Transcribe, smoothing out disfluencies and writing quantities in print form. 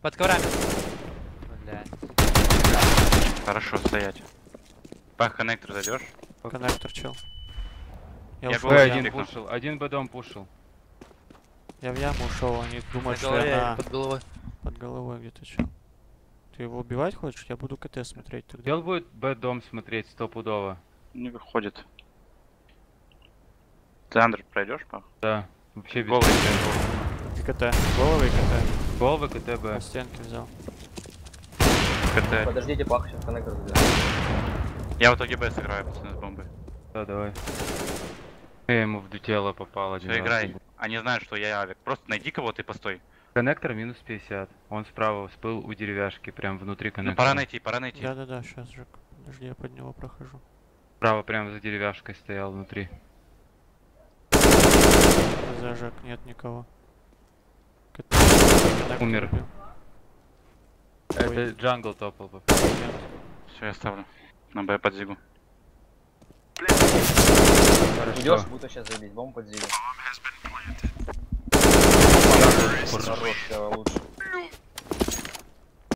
Под коврами. Блядь. Хорошо, стоять. По коннектору зайдешь? Коннектор, чел. Я ушел голый, в один яму. пушил, один бэдом пушил. Я в яму ушел, они На думают, что голове, я под головой. под головой где-то чел. Ты его убивать хочешь? Я буду КТ смотреть тогда. Чел будет бэдом смотреть стопудово. Не выходит. Ты Андер пройдешь, пах? Да, вообще без Голый. И КТ. Головы и КТ. головы КТБ. На стенке взял. КТ. Подождите, пах, сейчас коннектор забираю. Я в итоге Б сыграю, пацаны, с бомбой. Да, давай. Я ему в тело попал один Все, раз. играй. Они знают, что я авик. Просто найди кого-то и постой. Коннектор минус 50. Он справа всплыл у деревяшки, прям внутри Ну коннектора. пора найти, пора найти. Да-да-да, сейчас, Жек. Подожди, я под него прохожу. Справа прям за деревяшкой стоял внутри. За Жек, нет никого. КТ. Умер. убил. Ой, Это джангл топал. нет. Все, я ставлю. На Б под зигу. Хорошо. Идешь, буду сейчас забить, бомбу под зигу. Хорош, все, лучше.